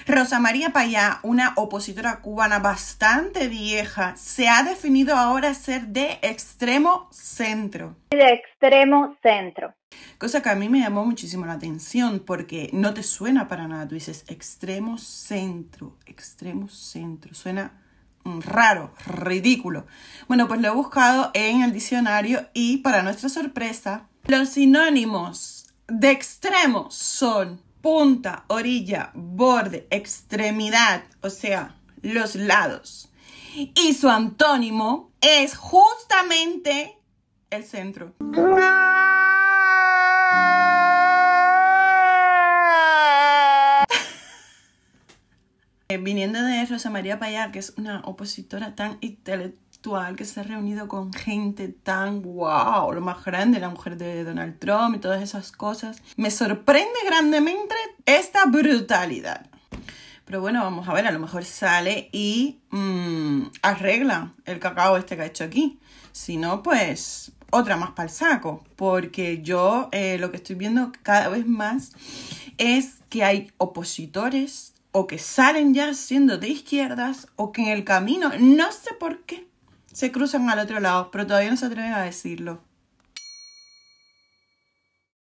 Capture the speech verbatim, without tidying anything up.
Rosa María Payá, una opositora cubana bastante vieja, se ha definido ahora ser de extremo centro. De extremo centro. Cosa que a mí me llamó muchísimo la atención porque no te suena para nada. Tú dices extremo centro, extremo centro. Suena raro, ridículo. Bueno, pues lo he buscado en el diccionario y para nuestra sorpresa, los sinónimos de extremo son punta, orilla, borde, extremidad, o sea, los lados. Y su antónimo es justamente el centro. Viniendo de Rosa María Payá, que es una opositora tan intelectual, que se ha reunido con gente tan wow, lo más grande, la mujer de Donald Trump y todas esas cosas, me sorprende grandemente esta brutalidad. Pero bueno, vamos a ver, a lo mejor sale y mmm, arregla el cacao este que ha hecho aquí. Si no, pues otra más para el saco, porque yo eh, lo que estoy viendo cada vez más es que hay opositores o que salen ya siendo de izquierdas o que en el camino, no sé por qué, se cruzan al otro lado, pero todavía no se atreven a decirlo.